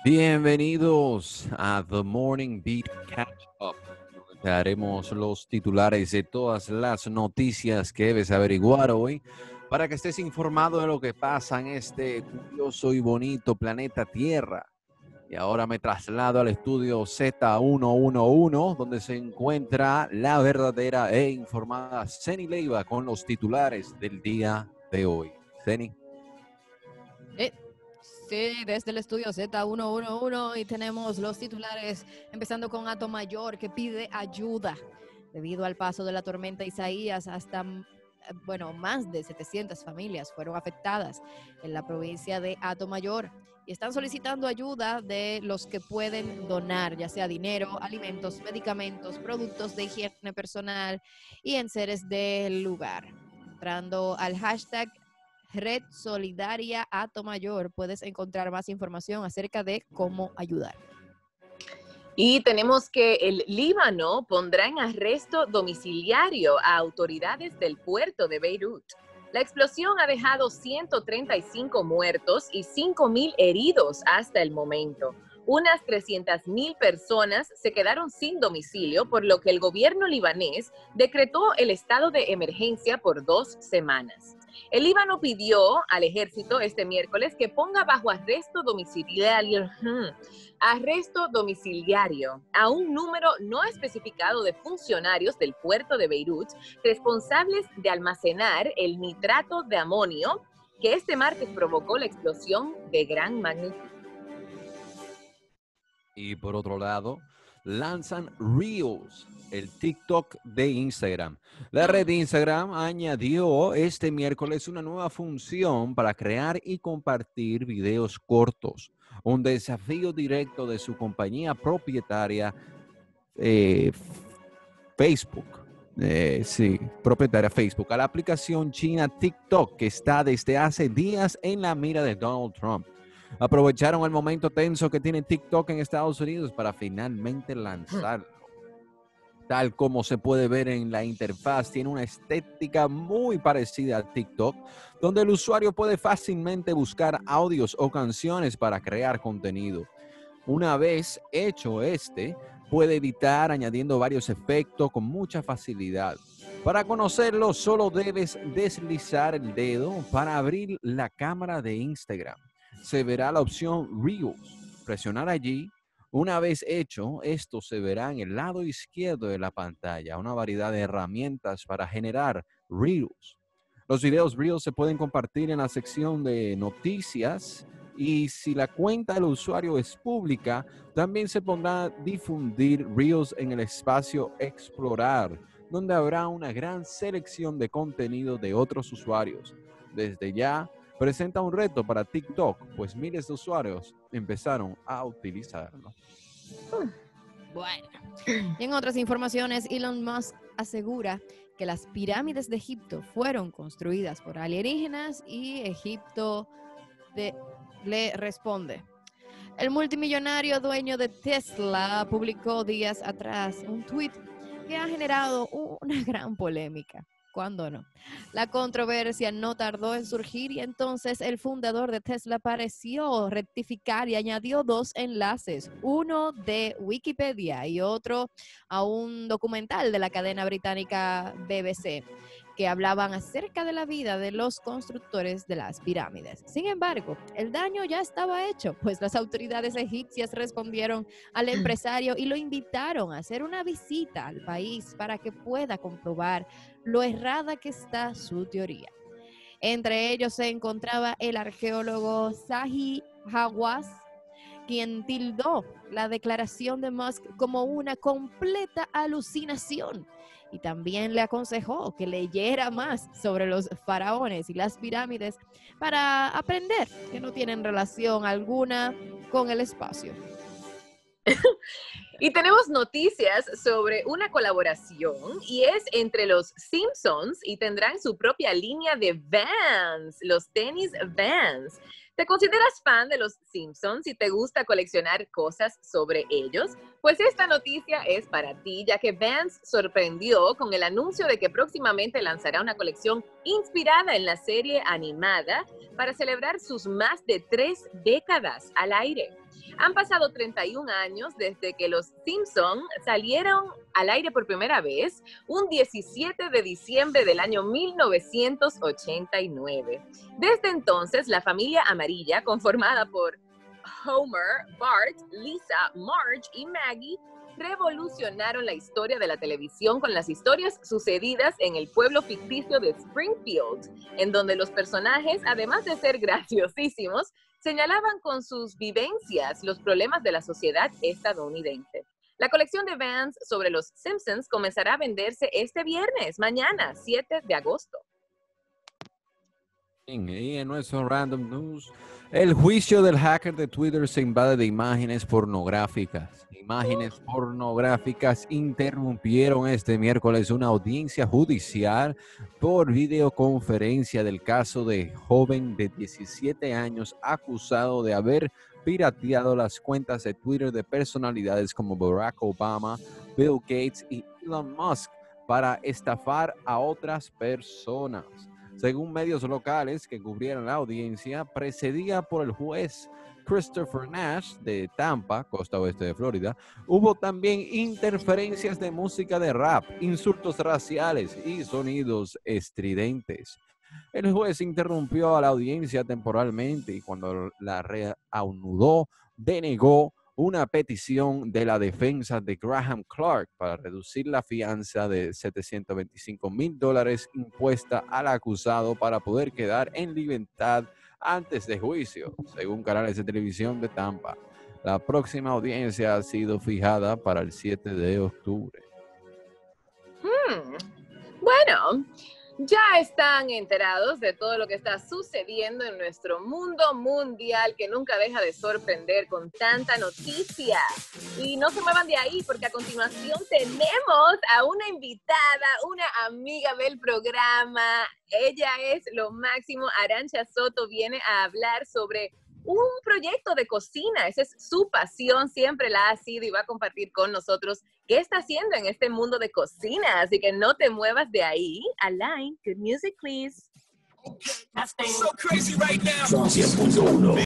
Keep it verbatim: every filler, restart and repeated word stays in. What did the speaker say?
Bienvenidos a The Morning Beat Catch Up, donde te haremos los titulares de todas las noticias que debes averiguar hoy para que estés informado de lo que pasa en este curioso y bonito planeta Tierra. Y ahora me traslado al estudio Z ciento once, donde se encuentra la verdadera e informada Zeny Leiva con los titulares del día de hoy. Zeny. Eh, sí, desde el estudio Z ciento once y tenemos los titulares, empezando con Atomayor, que pide ayuda. Debido al paso de la tormenta Isaías, hasta, bueno, más de setecientas familias fueron afectadas en la provincia de Atomayor y están solicitando ayuda de los que pueden donar, ya sea dinero, alimentos, medicamentos, productos de higiene personal y enseres del lugar. Entrando al hashtag Red Solidaria Atomayor, puedes encontrar más información acerca de cómo ayudar. Y tenemos que el Líbano pondrá en arresto domiciliario a autoridades del puerto de Beirut. La explosión ha dejado ciento treinta y cinco muertos y cinco mil heridos hasta el momento. Unas trescientas mil personas se quedaron sin domicilio, por lo que el gobierno libanés decretó el estado de emergencia por dos semanas. El Líbano pidió al ejército este miércoles que ponga bajo arresto domiciliario, arresto domiciliario a un número no especificado de funcionarios del puerto de Beirut responsables de almacenar el nitrato de amonio que este martes provocó la explosión de gran magnitud. Y por otro lado, lanzan Reels, el TikTok de Instagram. La red de Instagram añadió este miércoles una nueva función para crear y compartir videos cortos, un desafío directo de su compañía propietaria eh, Facebook. Eh, sí, propietaria Facebook, a la aplicación china TikTok, que está desde hace días en la mira de Donald Trump. Aprovecharon el momento tenso que tiene TikTok en Estados Unidos para finalmente lanzarlo. Tal como se puede ver en la interfaz, tiene una estética muy parecida a TikTok, donde el usuario puede fácilmente buscar audios o canciones para crear contenido. Una vez hecho este, puede editar añadiendo varios efectos con mucha facilidad. Para conocerlo, solo debes deslizar el dedo para abrir la cámara de Instagram. Se verá la opción Reels. Presionar allí. Una vez hecho, esto se verá en el lado izquierdo de la pantalla, una variedad de herramientas para generar Reels. Los videos Reels se pueden compartir en la sección de noticias y si la cuenta del usuario es pública, también se podrá difundir Reels en el espacio Explorar, donde habrá una gran selección de contenido de otros usuarios. Desde ya, presenta un reto para TikTok, pues miles de usuarios empezaron a utilizarlo. Bueno, y en otras informaciones, Elon Musk asegura que las pirámides de Egipto fueron construidas por alienígenas y Egipto de, le responde. El multimillonario dueño de Tesla publicó días atrás un tuit que ha generado una gran polémica. ¿Cuándo no? La controversia no tardó en surgir y entonces el fundador de Tesla pareció rectificar y añadió dos enlaces, uno de Wikipedia y otro a un documental de la cadena británica B B C, que hablaban acerca de la vida de los constructores de las pirámides. Sin embargo, el daño ya estaba hecho, pues las autoridades egipcias respondieron al empresario y lo invitaron a hacer una visita al país para que pueda comprobar lo errada que está su teoría. Entre ellos se encontraba el arqueólogo Zahi Hawass, quien tildó la declaración de Musk como una completa alucinación y también le aconsejó que leyera más sobre los faraones y las pirámides para aprender que no tienen relación alguna con el espacio. Y tenemos noticias sobre una colaboración y es entre los Simpsons y tendrán su propia línea de Vans, los tenis Vans. ¿Te consideras fan de los Simpsons y te gusta coleccionar cosas sobre ellos? Pues esta noticia es para ti, ya que Vans sorprendió con el anuncio de que próximamente lanzará una colección inspirada en la serie animada para celebrar sus más de tres décadas al aire. Han pasado treinta y un años desde que los Simpson salieron al aire por primera vez, un diecisiete de diciembre del año mil novecientos ochenta y nueve. Desde entonces, la familia amarilla, conformada por Homer, Bart, Lisa, Marge y Maggie, revolucionaron la historia de la televisión con las historias sucedidas en el pueblo ficticio de Springfield, en donde los personajes, además de ser graciosísimos, señalaban con sus vivencias los problemas de la sociedad estadounidense. La colección de Vans sobre los Simpsons comenzará a venderse este viernes, mañana, siete de agosto. Y en nuestro Random News, el juicio del hacker de Twitter se invade de imágenes pornográficas. Imágenes pornográficas interrumpieron este miércoles una audiencia judicial por videoconferencia del caso de joven de diecisiete años acusado de haber pirateado las cuentas de Twitter de personalidades como Barack Obama, Bill Gates y Elon Musk para estafar a otras personas. Según medios locales que cubrieron la audiencia, precedida por el juez Christopher Nash de Tampa, costa oeste de Florida, hubo también interferencias de música de rap, insultos raciales y sonidos estridentes. El juez interrumpió a la audiencia temporalmente y cuando la reanudó, denegó una petición de la defensa de Graham Clark para reducir la fianza de setecientos veinticinco mil dólares impuesta al acusado para poder quedar en libertad antes de juicio, según canales de televisión de Tampa. La próxima audiencia ha sido fijada para el siete de octubre. Hmm. Bueno, ya están enterados de todo lo que está sucediendo en nuestro mundo mundial, que nunca deja de sorprender con tanta noticia. Y no se muevan de ahí, porque a continuación tenemos a una invitada, una amiga del programa. Ella es lo máximo. Arantxa Soto viene a hablar sobre un proyecto de cocina. Esa es su pasión, siempre la ha sido y va a compartir con nosotros qué está haciendo en este mundo de cocina. Así que no te muevas de ahí. Align, good music, please.